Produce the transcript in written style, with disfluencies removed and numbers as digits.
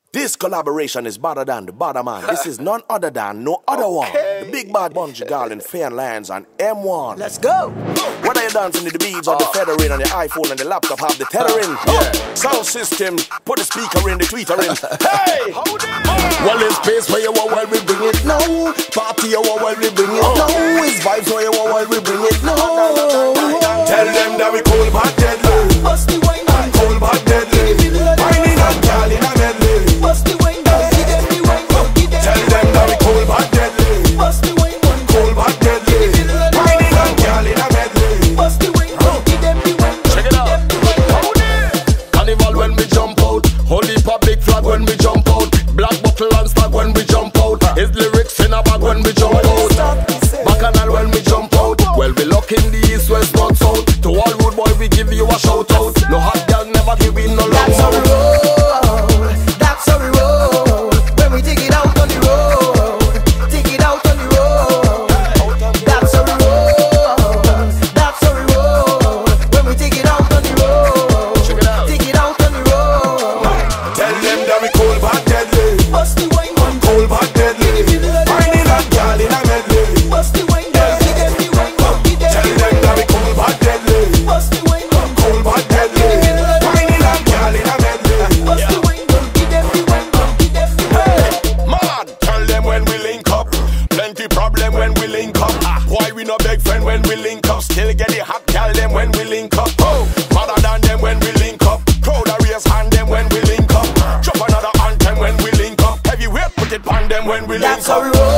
This collaboration is better than the Bada Man. This is none other than no other one. The Big Bad Bunji Garlin, Fair Lands, and M1. Let's go. Whether you're dancing to the beats or the feathering on your iPhone and the laptop have the tethering. Sound system, put the speaker in, the tweeter in. Hey! Well, it's space where you want while we bring it now. Party you want while we bring it now. It's vibes where you want while we bring it now. Tell them that we cold but deadly. Bust the wine, man. Cold but deadly. Whining and girl in a medley. Bust the wine, man. Give them the wine, man. Give them Tell them that we cold but deadly. Bust the wine, man. Cold but deadly. Whining and girl in a medley. Bust the wine, man. Give them the wine, man. Check it out. Carnival when we jump out. Holy public flag when we jump out. Black buckle and stag when we jump out. His lyrics in a bag when we jump out. Bacchanal when we jump out. Well, we lock in the east, west, north, south. To all rude boy, we give you a shout out. No hot girl, never give in no love. That's how we roll. That's how we roll. When we take it out on the road. Take it out on the road. That's how we roll. That's how we roll. When we take it out on the road. Take it out on the road. Tell them that we cold but deadly. Bust the wine, man. Cold but deadly. Whining and girl in a medley. Bust the wine, man. Give them the wine, man. Give them Tell the them wine. that we cold but deadly. Bust the wine, man. Cold but deadly. Whining and girl in a medley. Bust the wine, man. Give them the wine, man. Give them the wine. Mad, tell them when we link up. Plenty problem when we link up. Why we no beg friend when we link up? Still get the hot gal them when we link up. Oh, better than them when we link up. Crowd a raise hand them when we link up. Drop another anthem when we link up. Heavyweight put it on them when we link That's how up. we roll.